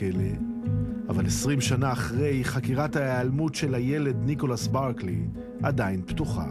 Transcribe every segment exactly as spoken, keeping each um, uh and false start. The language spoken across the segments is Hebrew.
בכלא, אבל עשרים שנה אחרי, חקירת ההיעלמות של הילד ניקולס ברקלי עדיין פתוחה.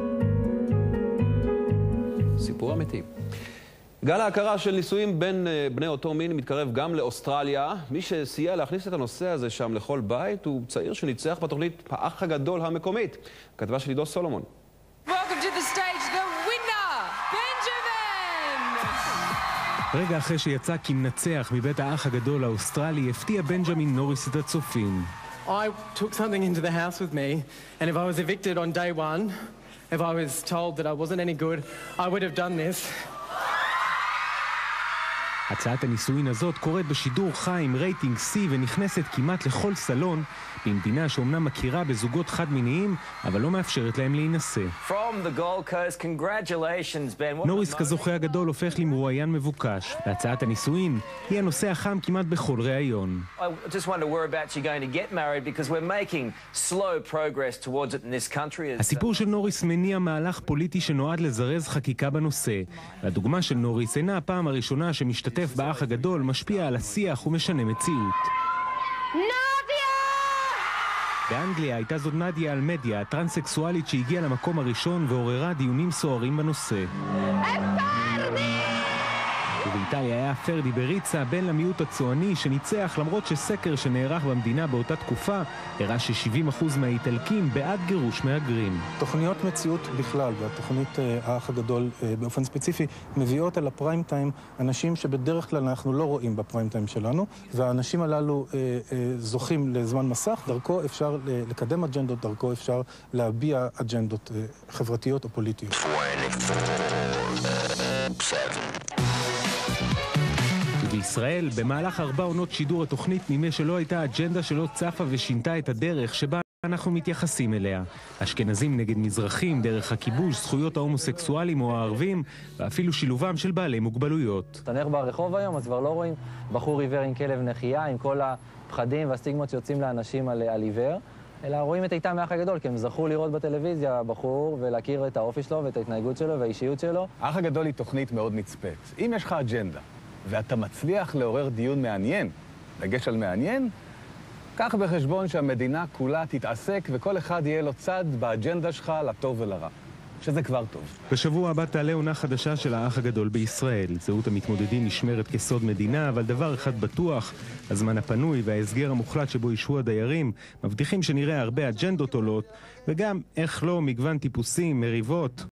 סיפור אמיתי. גל ההכרה של נישואים בין בני אותו מין מתקרב גם לאוסטרליה. מי שסייע להכניס את הנושא הזה שם לכל בית הוא צעיר שניצח בתוכנית האח הגדול המקומית. כתבה של עידו סולומון. Welcome to the stage, the winner, Benjamin! רגע אחרי שיצא כמנצח מבית האח הגדול האוסטרלי, הפתיע בנג'מין נוריס את הצופים. I took something into the house with me, and if I was evicted on day one, if I was told that I wasn't any good, I would have done this. הצעת הנישואין הזאת קורית בשידור חי עם רייטינג C ונכנסת כמעט לכל סלון, במדינה שאומנם מכירה בזוגות חד-מיניים, אבל לא מאפשרת להם להינשא. נוריס כזוכה הגדול הופך למרואיין מבוקש. והצעת הנישואין היא הנושא החם כמעט בכל ראיון. הסיפור של נוריס מניע מהלך פוליטי שנועד לזרז חקיקה בנושא. והדוגמה של נוריס אינה הפעם הראשונה שמשתתף באח הגדול, משפיע על השיח ומשנה מציאות. באנגליה הייתה זאת נדיה אלמדיה, הטרנסקסואלית שהגיעה למקום הראשון ועוררה דיונים סוערים בנושא. ובאיטליה היה פרדי בריצה, בן למיעוט הצועני שניצח, למרות שסקר שנערך במדינה באותה תקופה הראה ש-שבעים אחוז מהאיטלקים בעד גירוש מהגרים. תוכניות מציאות בכלל, והתוכנית האח הגדול באופן ספציפי, מביאות על הפריים טיים אנשים שבדרך כלל אנחנו לא רואים בפריים טיים שלנו, והאנשים הללו זוכים לזמן מסך, דרכו אפשר לקדם אג'נדות, דרכו אפשר להביע אג'נדות חברתיות או פוליטיות. בישראל, במהלך ארבע עונות שידור התוכנית נראה שלא הייתה אג'נדה שלא צפה ושינתה את הדרך שבה אנחנו מתייחסים אליה. אשכנזים נגד מזרחים, דרך הכיבוש, זכויות ההומוסקסואלים או הערבים, ואפילו שילובם של בעלי מוגבלויות. אתה נלך ברחוב היום, אז כבר לא רואים בחור עיוור עם כלב נחייה, עם כל הפחדים והסטיגמות שיוצאים לאנשים על, על עיוור, אלא רואים את איתם האח הגדול, כי הם זכו לראות בטלוויזיה בחור ולהכיר את האופי שלו ואת ההתנהגות שלו והאישיות שלו. האח הגדול היא תוכנית מאוד נצפית. אם יש לך אג'נדה, ואתה מצליח לעורר דיון מעניין, דגש על מעניין, קח בחשבון שהמדינה כולה תתעסק וכל אחד יהיה לו צד באג'נדה שלך לטוב ולרע, שזה כבר טוב. בשבוע הבא תעלה עונה חדשה של האח הגדול בישראל. זהות המתמודדים נשמרת כסוד מדינה, אבל דבר אחד בטוח, הזמן הפנוי וההסגר המוחלט שבו ישהו הדיירים מבטיחים שנראה הרבה אג'נדות עולות, וגם, איך לא, מגוון טיפוסים, מריבות.